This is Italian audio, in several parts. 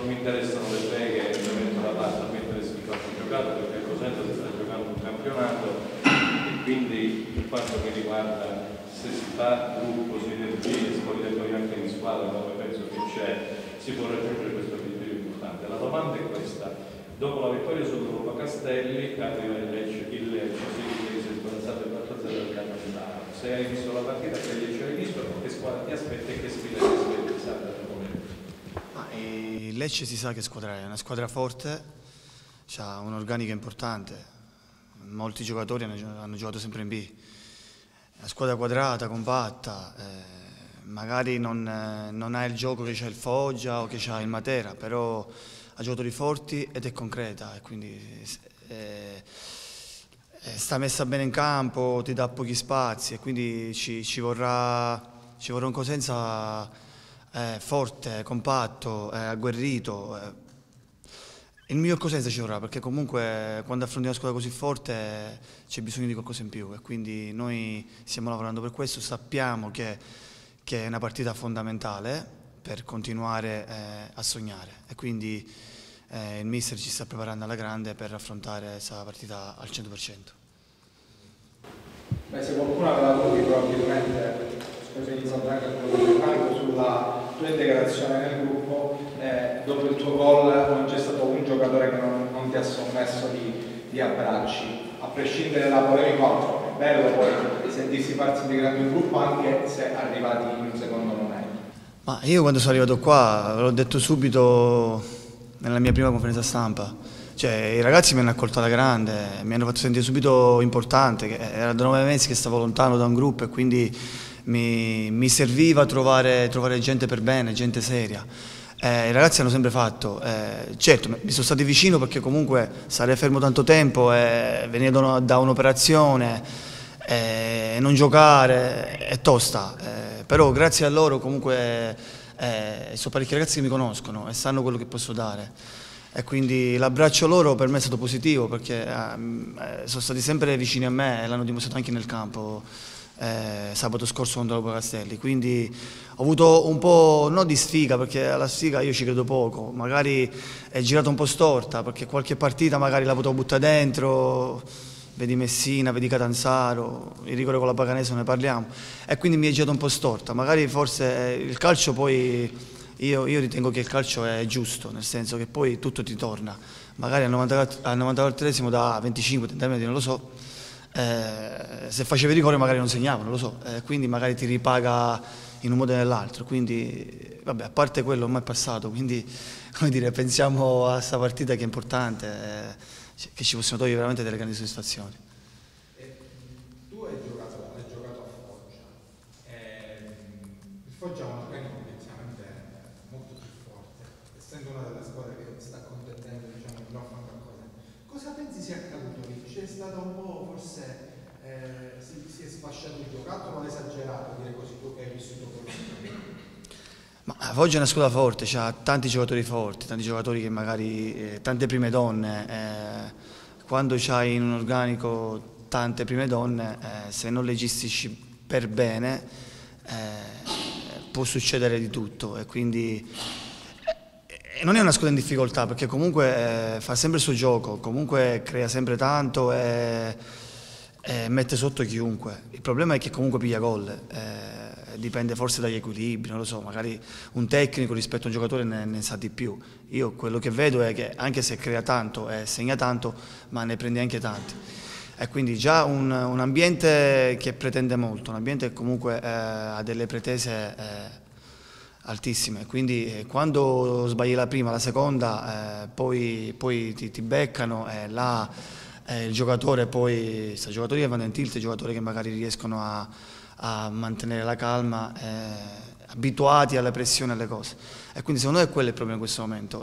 non mi interessano le beghe e le metto da parte, non mi interessa il calcio giocato perché a Cosenza si sta giocando un campionato e quindi per quanto mi riguarda se si fa gruppo, sinergie, spogliatoi anche di squadra come penso che c'è, si può raggiungere questo obiettivo importante. La domanda è questa: dopo la vittoria sul Roma Castelli arriva il Lecce, si è sbalzato il 4-0 del Catanzaro. Se hai visto la partita, che Lecce hai visto, che squadra ti aspetta e che sfida ti aspetta sabato? Il Lecce si sa che squadra è una squadra forte, ha un'organica importante, molti giocatori hanno giocato sempre in B. Una squadra quadrata, compatta, magari non ha il gioco che c'ha il Foggia o che c'ha il Matera, però ha giocatori forti ed è concreta e quindi sta messa bene in campo, ti dà pochi spazi e quindi ci vorrà un Cosenza forte, compatto, agguerrito. Il mio Cosenza ci vorrà perché comunque quando affronti una squadra così forte c'è bisogno di qualcosa in più e quindi noi stiamo lavorando per questo, sappiamo che è una partita fondamentale per continuare a sognare e quindi il mister ci sta preparando alla grande per affrontare questa partita al 100%. Beh, se qualcuno aveva dubbi probabilmente, scusa, iniziato anche sulla tua integrazione nel gruppo, dopo il tuo gol non c'è stato un giocatore che non ti ha sommesso di abbracci, a prescindere da polemica altro, è bello poi sentirsi parte integrante in un gruppo anche se arrivati in un secondo momento. Ma io quando sono arrivato qua, l'ho detto subito nella mia prima conferenza stampa, cioè i ragazzi mi hanno accolto alla grande, mi hanno fatto sentire subito importante, che era da 9 mesi che stavo lontano da un gruppo e quindi mi serviva trovare gente per bene, gente seria. I ragazzi hanno sempre fatto, certo mi sono stati vicino perché comunque stare fermo tanto tempo, venire da un'operazione, non giocare è tosta, però grazie a loro comunque sono parecchi ragazzi che mi conoscono e sanno quello che posso dare. E quindi l'abbraccio loro per me è stato positivo perché sono stati sempre vicini a me e l'hanno dimostrato anche nel campo sabato scorso contro la Castelli, quindi ho avuto un po' non di sfiga perché alla sfiga io ci credo poco, magari è girata un po' storta perché qualche partita magari la potevo buttare dentro, vedi Messina, vedi Catanzaro, il rigore con la Paganese ne parliamo e quindi mi è girata un po' storta, magari forse il calcio poi io ritengo che il calcio è giusto, nel senso che poi tutto ti torna, magari al 94esimo da 25-30 metri non lo so, se facevi rigore magari non segnavo, non lo so, quindi magari ti ripaga in un modo o nell'altro, quindi vabbè, a parte quello ormai è passato, quindi come dire, pensiamo a questa partita che è importante, che ci possiamo togliere veramente delle grandi soddisfazioni. Tu hai giocato a Foggia, il Foggia è un organico obiettivamente molto più forte, essendo una delle squadre che sta contendendo, diciamo, in lotta qualcosa. Cosa pensi sia accaduto lì? C'è stato un po', forse si è sfasciato il giocattolo o è esagerato dire così tu che hai vissuto quello? Ma Foggia è una squadra forte, ha tanti giocatori forti, tanti giocatori che magari, tante prime donne, quando c'hai in un organico tante prime donne, se non le gestisci per bene può succedere di tutto e quindi non è una squadra in difficoltà perché comunque fa sempre il suo gioco, comunque crea sempre tanto e mette sotto chiunque. Il problema è che comunque piglia gol, dipende forse dagli equilibri, non lo so, magari un tecnico rispetto a un giocatore ne sa di più. Io quello che vedo è che anche se crea tanto e segna tanto, ma ne prende anche tanti. E quindi già un ambiente che pretende molto, un ambiente che comunque ha delle pretese altissime, quindi quando sbagli la prima, la seconda, poi ti beccano e là il giocatore poi, sta giocatori che vanno in tilt, giocatori che magari riescono a mantenere la calma, abituati alla pressione e alle cose. E quindi secondo me quello è il problema in questo momento,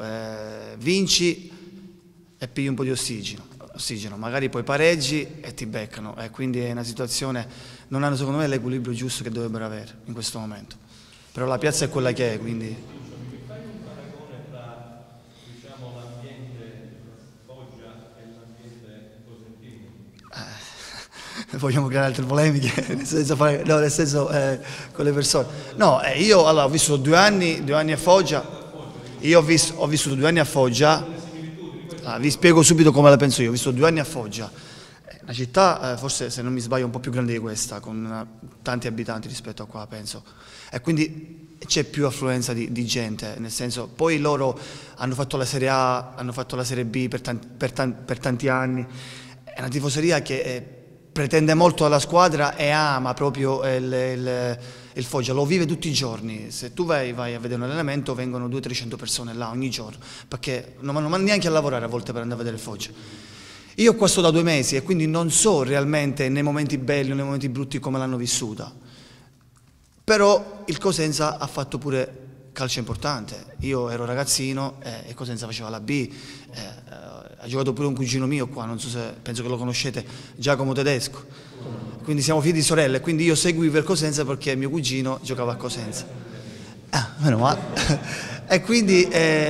vinci e pigli un po' di ossigeno, magari poi pareggi e ti beccano e quindi è una situazione, non hanno secondo me l'equilibrio giusto che dovrebbero avere in questo momento. Però la piazza è quella che è, quindi... Mi fai un paragone tra, diciamo, l'ambiente Foggia e l'ambiente cosentino? Vogliamo creare altre polemiche, nel senso con le persone. No, io allora, ho vissuto 2 anni a Foggia. Io ho vissuto 2 anni a Foggia, vi spiego subito come la penso io, ho vissuto 2 anni a Foggia, una città forse, se non mi sbaglio, un po' più grande di questa, con tanti abitanti rispetto a qua, penso, e quindi c'è più affluenza di gente, nel senso, poi loro hanno fatto la Serie A, hanno fatto la Serie B per tanti anni, è una tifoseria che pretende molto alla squadra e ama proprio il Foggia, lo vive tutti i giorni. Se tu vai a vedere un allenamento vengono 200-300 persone là ogni giorno, perché non vanno neanche a lavorare a volte per andare a vedere il Foggia. Io qua sto da 2 mesi e quindi non so realmente nei momenti belli o nei momenti brutti come l'hanno vissuta, però il Cosenza ha fatto pure calcio importante. Io ero ragazzino e Cosenza faceva la B, ha giocato pure un cugino mio qua, non so se, penso che lo conoscete, Giacomo Tedesco, quindi siamo figli di sorelle, quindi io seguivo il Cosenza perché mio cugino giocava a Cosenza. Meno male. E quindi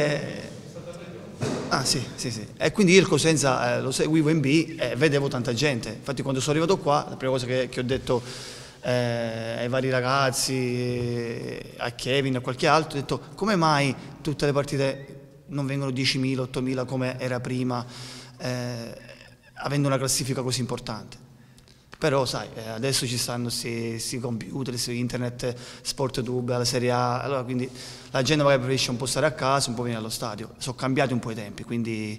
sì. E quindi io il Cosenza lo seguivo in B e vedevo tanta gente. Infatti quando sono arrivato qua, la prima cosa che ho detto ai vari ragazzi, a Kevin, a qualche altro, ho detto: come mai tutte le partite non vengono 10.000, 8.000 come era prima, avendo una classifica così importante? Però sai, adesso ci stanno questi computer, su internet, SportTube, la Serie A, allora quindi la gente magari preferisce un po' stare a casa, un po' venire allo stadio. Sono cambiati un po' i tempi, quindi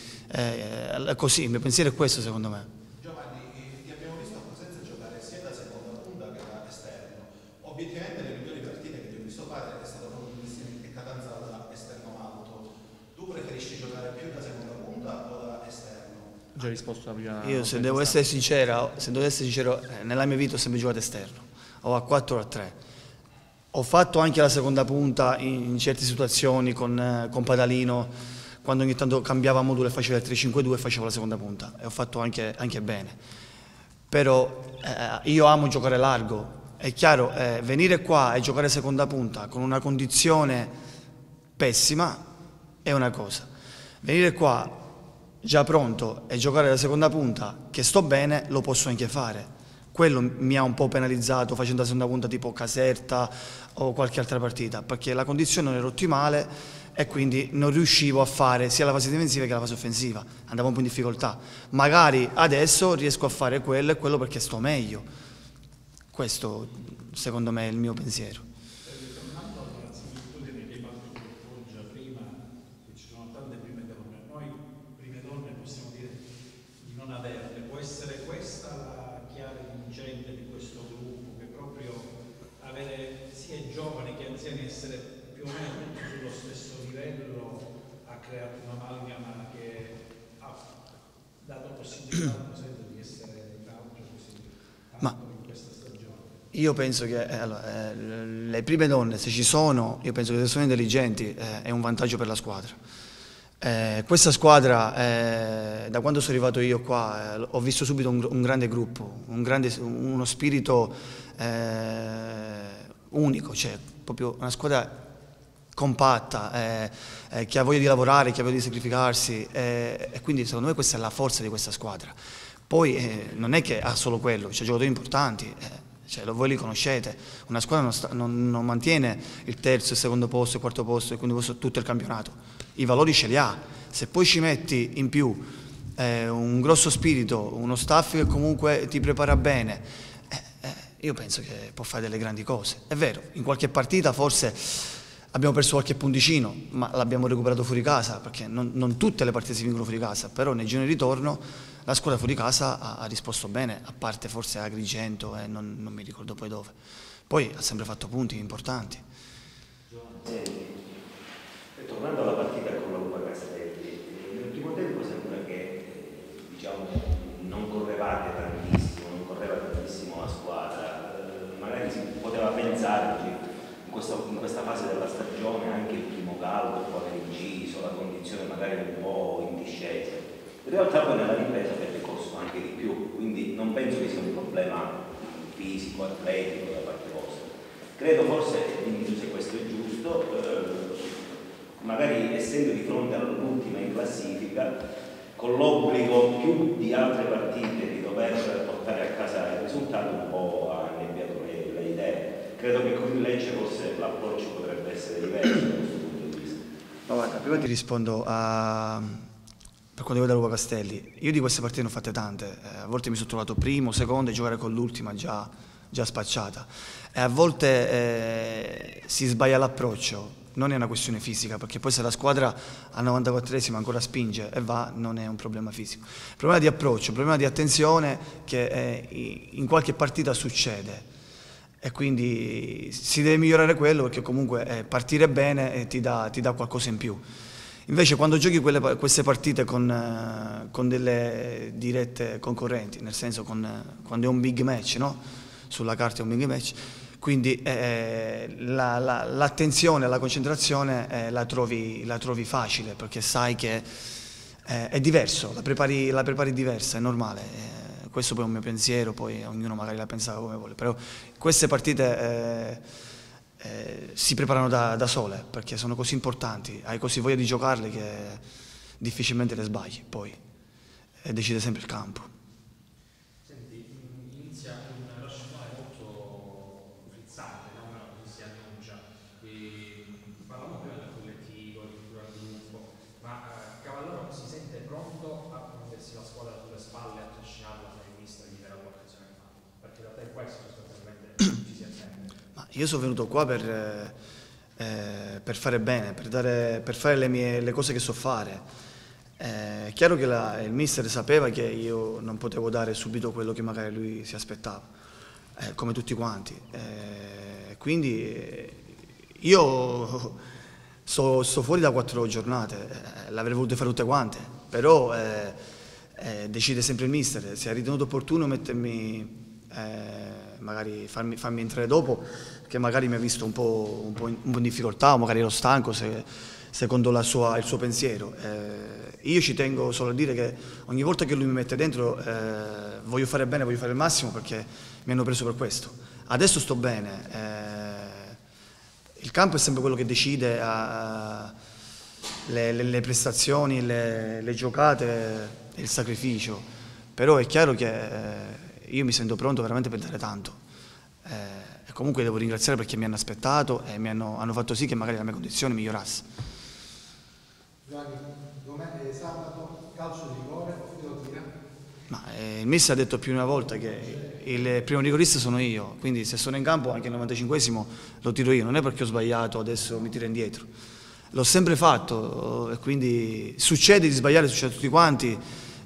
così, il mio pensiero è questo secondo me. Giovanni, ti abbiamo visto a Cosenza giocare sia da seconda punta che da esterno. Obiettivamente le migliori partite che ti ho visto fare è stato proprio il Catanza da esterno alto. Tu preferisci giocare più da seconda punta o da esterno? Ho già risposto la prima. Io se devo essere sincero, nella mia vita ho sempre giocato esterno, o a 4 o a 3. Ho fatto anche la seconda punta in certe situazioni con Padalino, quando ogni tanto cambiava modulo e faceva il 3-5-2 e facevo la seconda punta, e ho fatto anche bene. Però io amo giocare largo, è chiaro, venire qua e giocare seconda punta con una condizione pessima è una cosa, venire qua già pronto e giocare la seconda punta che sto bene lo posso anche fare. Quello mi ha un po' penalizzato facendo la seconda punta tipo Caserta o qualche altra partita, perché la condizione non era ottimale e quindi non riuscivo a fare sia la fase difensiva che la fase offensiva, andavo un po' in difficoltà. Magari adesso riesco a fare quello e quello perché sto meglio. Questo secondo me è il mio pensiero. Tornando alla similitudine che hai fatto con Foggia prima, che ci sono tante prime donne, noi prime donne possiamo dire di non averle, può essere questa la chiave vincente di questo gruppo, che proprio avere sia i giovani che anziani, essere più o meno tutti sullo stesso livello, ha creato un'amalgama che ha dato possibilità al Cosenza di essere in alto così tanto in questa stagione. Io penso che allora, le prime donne, se ci sono, io penso che se sono intelligenti è un vantaggio per la squadra. Questa squadra, da quando sono arrivato io qua, ho visto subito un grande gruppo, uno spirito unico, cioè proprio una squadra compatta, che ha voglia di lavorare, che ha voglia di sacrificarsi, e quindi secondo me questa è la forza di questa squadra. Poi non è che ha solo quello, c'è giocatori importanti, cioè, voi li conoscete, una squadra non mantiene il terzo, il secondo posto, il quarto posto e quindi tutto il campionato, i valori ce li ha, se poi ci metti in più un grosso spirito, uno staff che comunque ti prepara bene, io penso che può fare delle grandi cose. È vero, in qualche partita forse abbiamo perso qualche punticino, ma l'abbiamo recuperato fuori casa, perché non tutte le partite si vincono fuori casa, però nei giorni di ritorno la squadra fuori casa ha risposto bene, a parte forse Agrigento e non mi ricordo poi dove. Poi ha sempre fatto punti importanti. Tornando alla partita con la Lupa Castelli, nell'ultimo tempo sembra che diciamo, non correva tantissimo la squadra, magari si poteva pensare in questa fase della stagione anche il primo caldo può aver inciso, la condizione magari un po' in discesa. In realtà poi nella ripresa avete corso anche di più, quindi non penso che sia un problema fisico, atletico da parte vostra. Credo forse, quindi se questo è giusto, magari essendo di fronte all'ultima in classifica, con l'obbligo più di altre partite di dover portare a casa il risultato, un po' ha annebbiato le idee. Credo che con il Lecce forse l'approccio potrebbe essere diverso da questo punto di vista. Ma guarda, prima ti rispondo per quanto riguarda Luca Castelli. Io di queste partite ne ho fatte tante, a volte mi sono trovato primo, secondo e giocare con l'ultima già spacciata. E a volte si sbaglia l'approccio, non è una questione fisica, perché poi se la squadra al 94esimo ancora spinge e va, non è un problema fisico. Il problema di approccio, il problema di attenzione che in qualche partita succede. E quindi si deve migliorare quello, perché comunque partire bene ti dà qualcosa in più. Invece quando giochi queste partite con delle dirette concorrenti, nel senso quando è un big match, no? Sulla carta è un big match, quindi l'attenzione, la concentrazione la trovi facile, perché sai che è diverso, la prepari diversa, è normale. Questo poi è un mio pensiero, poi ognuno magari la pensa come vuole, però queste partite si preparano da sole, perché sono così importanti, hai così voglia di giocarle che difficilmente le sbagli poi, e decide sempre il campo. Senti, inizia una scenale molto frizzante, no? Così si annuncia. Parlavamo prima del collettivo, di cultura del gruppo, ma Cavallaro si sente pronto a prendersi la squadra sulle spalle, a trascinarla tra i mister e gli darà l'occasione in mano? Perché da te questo sostanzialmente ci si attende. Ma io sono venuto qua per fare bene, per fare le cose che so fare. È chiaro che il mister sapeva che io non potevo dare subito quello che magari lui si aspettava, come tutti quanti. Quindi io sto fuori da 4 giornate, l'avrei voluto fare tutte quante, però decide sempre il mister. Si è ritenuto opportuno mettermi, magari farmi entrare dopo, che magari mi ha visto un po' in difficoltà, o magari ero stanco secondo il suo pensiero. Io ci tengo solo a dire che ogni volta che lui mi mette dentro voglio fare bene, voglio fare il massimo, perché mi hanno preso per questo. Adesso sto bene, il campo è sempre quello che decide le prestazioni, le giocate, il sacrificio, però è chiaro che io mi sento pronto veramente per dare tanto. E comunque devo ringraziare perché mi hanno aspettato e hanno fatto sì che magari la mia condizione migliorasse. Giovanni, sabato calcio di rigore, chi lo tira? Ma il mister ha detto più di una volta che il primo rigorista sono io, quindi se sono in campo anche il 95esimo lo tiro io, non è perché ho sbagliato adesso mi tiro indietro. L'ho sempre fatto e quindi succede di sbagliare, succede a tutti quanti.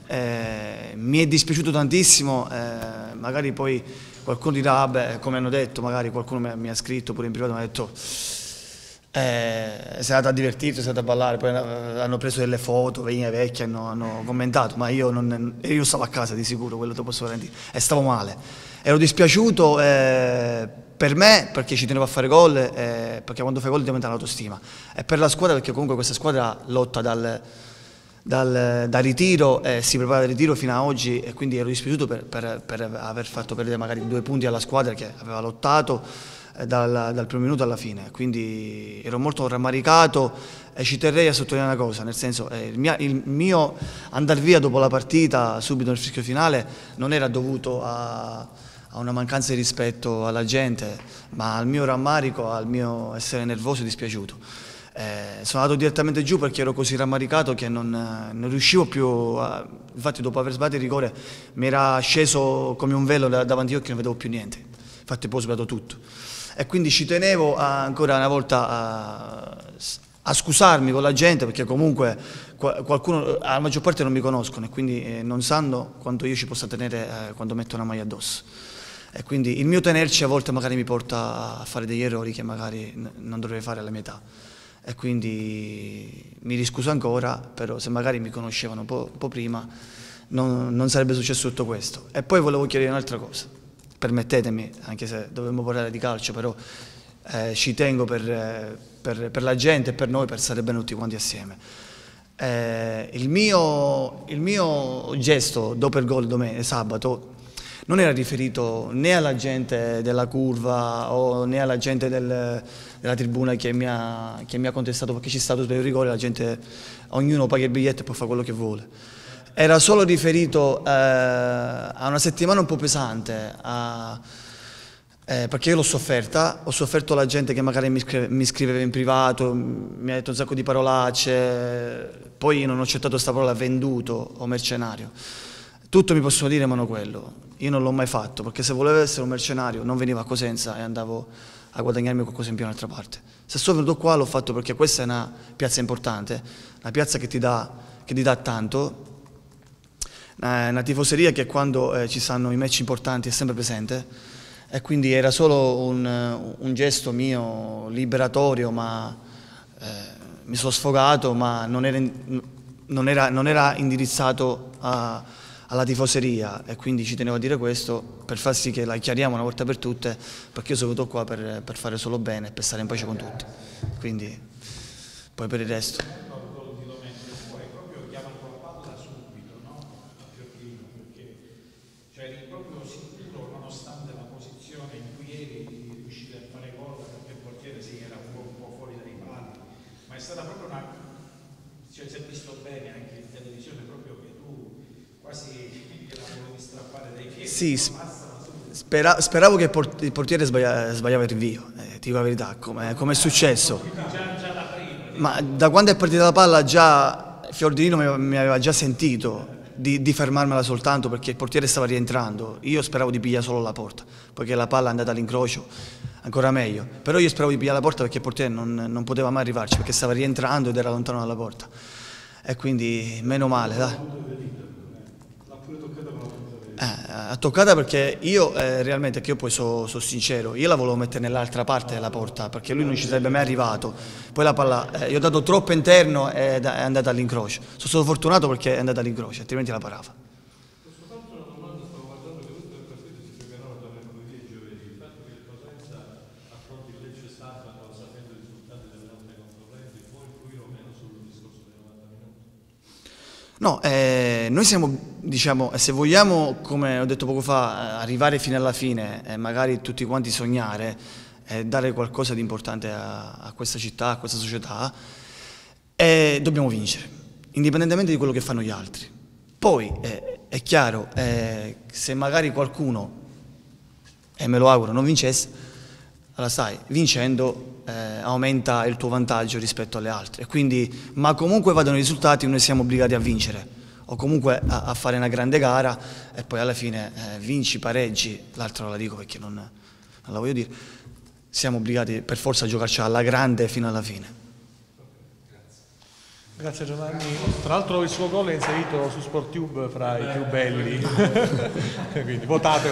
Mi è dispiaciuto tantissimo, magari poi qualcuno dirà, vabbè, come hanno detto, magari qualcuno mi ha scritto pure in privato, mi ha detto sei andato a divertirti, sei andato a ballare, poi hanno preso delle foto, vecchie, hanno commentato, ma io stavo a casa di sicuro, quello te lo posso garantire, e stavo male. Ero dispiaciuto per me, perché ci tenevo a fare gol, perché quando fai gol ti aumenta l'autostima, e per la squadra, perché comunque questa squadra lotta dal ritiro, si prepara dal ritiro fino a oggi, e quindi ero dispiaciuto per aver fatto perdere magari 2 punti alla squadra che aveva lottato dal primo minuto alla fine, quindi ero molto rammaricato e ci terrei a sottolineare una cosa, nel senso il mio andare via dopo la partita, subito nel fischio finale, non era dovuto a una mancanza di rispetto alla gente, ma al mio rammarico, al mio essere nervoso e dispiaciuto. Sono andato direttamente giù perché ero così rammaricato che non riuscivo più infatti dopo aver sbagliato il rigore mi era sceso come un velo davanti agli occhi, non vedevo più niente, infatti poi ho sbagliato tutto, e quindi ci tenevo ancora una volta a scusarmi con la gente, perché comunque qualcuno, la maggior parte non mi conoscono, e quindi non sanno quanto io ci possa tenere quando metto una maglia addosso, e quindi il mio tenerci a volte magari mi porta a fare degli errori che magari non dovrei fare alla mia età. E quindi mi riscuso ancora, però se magari mi conoscevano un po' prima non sarebbe successo tutto questo. E poi volevo chiedere un'altra cosa, permettetemi, anche se dovremmo parlare di calcio, però ci tengo per la gente e per noi, per stare bene tutti quanti assieme. Il mio gesto dopo il gol sabato non era riferito né alla gente della curva o né alla gente della tribuna che mi ha contestato perché c'è stato per il rigore, la gente, ognuno paga il biglietto e può fare quello che vuole. Era solo riferito a una settimana un po' pesante, Perché io l'ho sofferta, ho sofferto la gente che magari mi scriveva in privato, mi ha detto un sacco di parolacce, poi io non ho accettato questa parola venduto o mercenario. Tutto mi possono dire ma non quello, io non l'ho mai fatto, perché se volevo essere un mercenario non venivo a Cosenza e andavo a guadagnarmi qualcosa in più da un'altra parte. Se sono venuto qua l'ho fatto perché questa è una piazza importante, una piazza che ti dà tanto, una tifoseria che quando ci stanno i match importanti è sempre presente. E quindi era solo un gesto mio liberatorio, ma mi sono sfogato, ma non era indirizzato alla tifoseria, e quindi ci tenevo a dire questo per far sì che la chiariamo una volta per tutte, perché io sono venuto qua per fare solo bene, per stare in pace con tutti. Quindi poi per il resto. È stata proprio una, cioè si è visto bene anche in televisione proprio che tu quasi gliela volevi strappare dai piedi. Sì, speravo che il portiere sbagliava il rinvio, ti dico la verità, come è successo. Già da prima. Ma da quando è partita la palla già Fiordino mi aveva già sentito di fermarmela soltanto perché il portiere stava rientrando. Io speravo di pigliare solo la porta, poiché la palla è andata all'incrocio, ancora meglio. Però io speravo di pigliare la porta perché il portiere non poteva mai arrivarci, perché stava rientrando ed era lontano dalla porta. E quindi meno male, dai. Ha toccata perché io realmente, che io poi sono sincero, io la volevo mettere nell'altra parte della porta perché lui non ci sarebbe mai arrivato. Poi la palla, io ho dato troppo interno ed è andata all'incrocio. Sono stato fortunato perché è andata all'incrocio, altrimenti la parava. Posso farti una domanda? Stavo guardando che tutte le partite si giocheranno tra mercoledì e giovedì. Il fatto che il Cosenza affronti il Lecce sabato sapendo i risultati delle altre concorrenti può influire o meno sul discorso dei 90 minuti? No, noi siamo, diciamo, se vogliamo, come ho detto poco fa, arrivare fino alla fine e magari tutti quanti sognare e dare qualcosa di importante a questa città, a questa società, dobbiamo vincere, indipendentemente di quello che fanno gli altri. Poi è chiaro, se magari qualcuno, e me lo auguro, non vincesse, allora sai, vincendo aumenta il tuo vantaggio rispetto alle altre. Quindi, ma comunque vadano i risultati, noi siamo obbligati a vincere, o comunque a fare una grande gara e poi alla fine vinci, pareggi, l'altra non la dico perché non la voglio dire, siamo obbligati per forza a giocarci alla grande fino alla fine. Grazie Giovanni, tra l'altro il suo gol è inserito su SportTube fra i più belli, quindi votate.